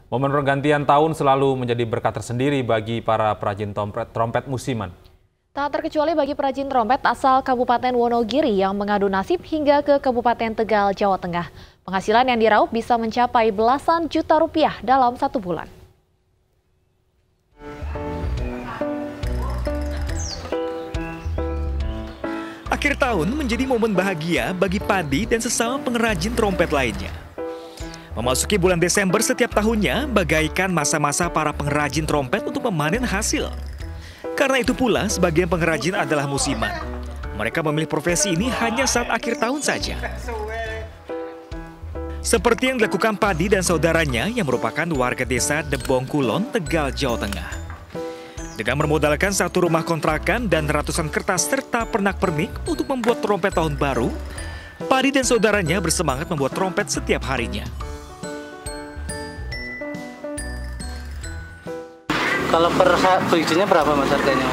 Momen pergantian tahun selalu menjadi berkah tersendiri bagi para perajin trompet musiman. Tak terkecuali bagi perajin trompet asal Kabupaten Wonogiri yang mengadu nasib hingga ke Kabupaten Tegal, Jawa Tengah. Penghasilan yang diraup bisa mencapai belasan juta rupiah dalam 1 bulan. Akhir tahun menjadi momen bahagia bagi Padi dan sesama pengrajin trompet lainnya. Memasuki bulan Desember setiap tahunnya bagaikan masa-masa para pengrajin trompet untuk memanen hasil. Karena itu pula sebagian pengrajin adalah musiman. Mereka memilih profesi ini hanya saat akhir tahun saja. Seperti yang dilakukan Padi dan saudaranya yang merupakan warga desa Debong Kulon, Tegal, Jawa Tengah. Dengan bermodalkan satu rumah kontrakan dan ratusan kertas serta pernak-pernik untuk membuat trompet tahun baru, Padi dan saudaranya bersemangat membuat trompet setiap harinya. Kalau per bijinya berapa mas harganya?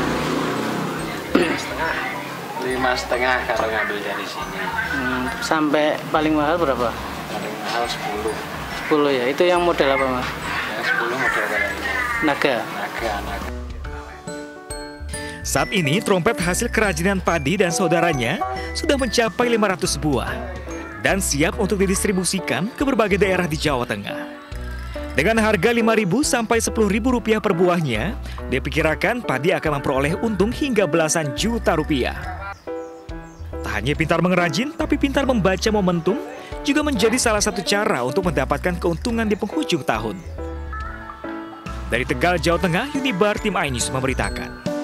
5,5 kalau ngambil dari sini. Sampai paling mahal berapa? Paling mahal 10. 10 ya, itu yang model apa mas? Ya 10 model kayak ini. Naga? Naga. Saat ini trompet hasil kerajinan Padi dan saudaranya sudah mencapai 500 buah dan siap untuk didistribusikan ke berbagai daerah di Jawa Tengah. Dengan harga Rp5.000 sampai Rp10.000 per buahnya, diperkirakan Padi akan memperoleh untung hingga belasan juta rupiah. Tak hanya pintar mengrajin, tapi pintar membaca momentum juga menjadi salah satu cara untuk mendapatkan keuntungan di penghujung tahun. Dari Tegal, Jawa Tengah, Unibar Tim iNews memberitakan.